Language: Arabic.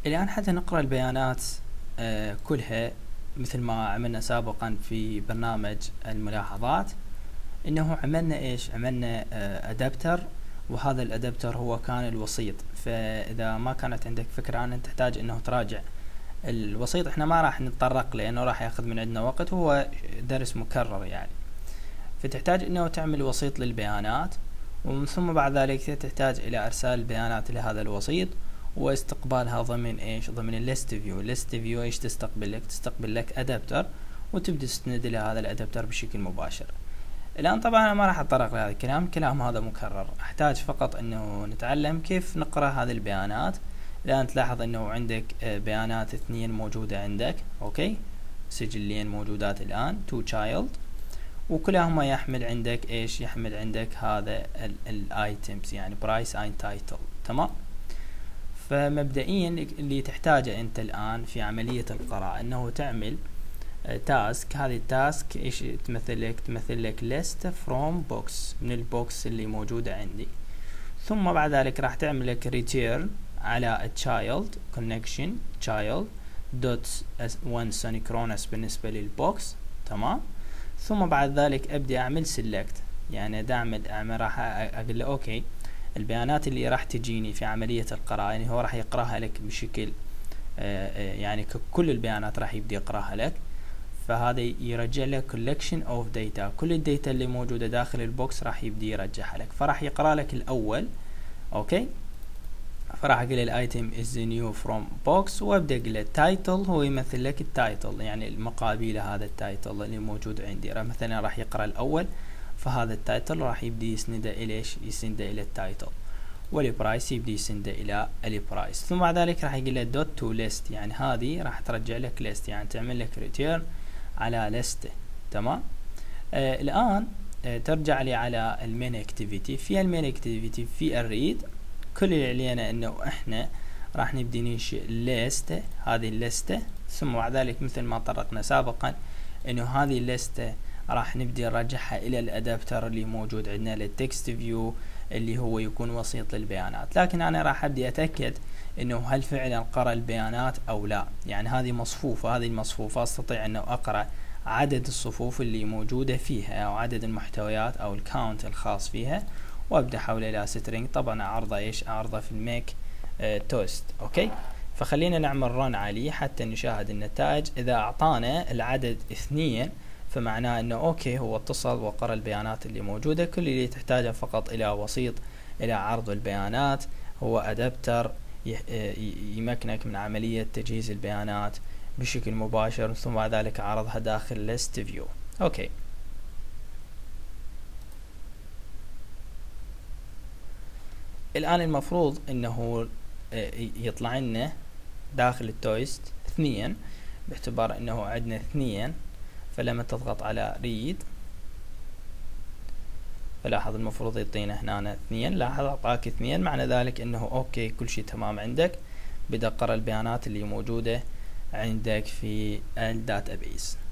الآن حتى نقرأ البيانات كلها مثل ما عملنا سابقا في برنامج الملاحظات، انه عملنا ايش؟ عملنا ادابتر، وهذا الادابتر هو كان الوسيط. فاذا ما كانت عندك فكرة عنه تحتاج انه تراجع الوسيط. احنا ما راح نتطرق لانه راح ياخذ من عندنا وقت، هو درس مكرر يعني. فتحتاج انه تعمل وسيط للبيانات، ومن ثم بعد ذلك تحتاج الى ارسال البيانات لهذا الوسيط واستقبالها ضمن ايش؟ ضمن الليست فيو. الليست فيو ايش تستقبل لك؟ تستقبل لك ادابتر، وتبدأ تستند الى هذا الادابتر بشكل مباشر. الان طبعا انا ما راح اتطرق لهذا الكلام هذا مكرر. احتاج فقط انه نتعلم كيف نقرأ هذه البيانات. الان تلاحظ انه عندك بيانات 2 موجودة عندك، اوكي، سجلين موجودات الان، تو تشايلد، وكلاهما يحمل عندك ايش؟ يحمل عندك هذا الايتمز، يعني برايس اند تايتل. تمام. فمبدئيا اللي تحتاجه انت الان في عملية القراءة انه تعمل تاسك. هذه التاسك ايش تمثل لك؟ تمثل لك list from box، من البوكس اللي موجودة عندي. ثم بعد ذلك راح تعمل لك return على child connection child dot one synchronous بالنسبة للبوكس. تمام. ثم بعد ذلك ابدي اعمل select، يعني اعمل راح اقول له اوكي البيانات اللي راح تجيني في عملية القراءة، يعني هو راح يقراها لك بشكل يعني كل البيانات راح يبدي يقراها لك. فهذا يرجع لك collection of data، كل الداتا اللي موجودة داخل البوكس راح يبدي يرجعها لك. فراح يقرأ لك الأول، اوكي. فراح اقول الايتم is new from box، وابدا اقول له title، هو يمثل لك التايتل، يعني المقابل هذا التايتل اللي موجود عندي. مثلا راح يقرأ الأول، فهذا التايتل راح يبدي يسنده الى ايش؟ يسنده الى التايتل. والبرايس يبدي يسنده الى البرايس. ثم بعد ذلك راح يقول له دوت تو ليست، يعني هذه راح ترجع لك ليست، يعني تعمل لك ريتيرن على ليست. تمام. الان ترجع لي على المين اكتيفيتي. في المين اكتيفيتي في الريد، كل اللي علينا انه احنا راح نبدي ننشئ ليست، هذه الليستة. ثم بعد ذلك مثل ما طرقنا سابقا انه هذه الليستة راح نبدي نرجعها الى الادابتر اللي موجود عندنا للتكست فيو، اللي هو يكون وسيط للبيانات. لكن انا راح ابدي اتاكد انه هل فعلا قرأ البيانات او لا. يعني هذه مصفوفة، هذه المصفوفة استطيع انه اقرأ عدد الصفوف اللي موجودة فيها، او عدد المحتويات او الكاونت الخاص فيها، وابدا احوله الى سترينج. طبعا اعرضه ايش؟ اعرضه في الميك توست. اوكي. فخلينا نعمل رن عليه حتى نشاهد النتائج. اذا اعطانا العدد 2 فمعناه انه اوكي هو اتصل وقرأ البيانات اللي موجودة. كل اللي تحتاجه فقط الى وسيط الى عرض البيانات، هو ادابتر يمكنك من عملية تجهيز البيانات بشكل مباشر، ثم بعد ذلك عرضها داخل list view. اوكي. الان المفروض انه يطلع لنا داخل التويست 2، باعتبار انه عندنا 2. فلما تضغط على ريد فلاحظ المفروض يعطينا هنا 2. لاحظ اعطاك 2، معنى ذلك انه اوكي كل شيء تمام عندك. بدأ قرأ البيانات اللي موجودة عندك في الداتابيس.